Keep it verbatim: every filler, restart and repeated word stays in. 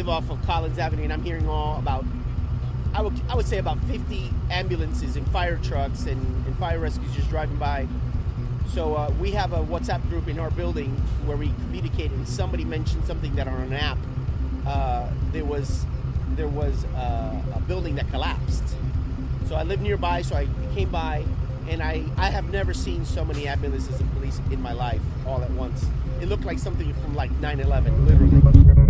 live off of Collins Avenue, and I'm hearing all about, I would, I would say about fifty ambulances and fire trucks and, and fire rescues just driving by. So uh, we have a WhatsApp group in our building where we communicate, and somebody mentioned something that on an app, uh, there was there was uh, a building that collapsed. So I live nearby, so I came by, and I, I have never seen so many ambulances and police in my life all at once. It looked like something from like nine eleven, literally.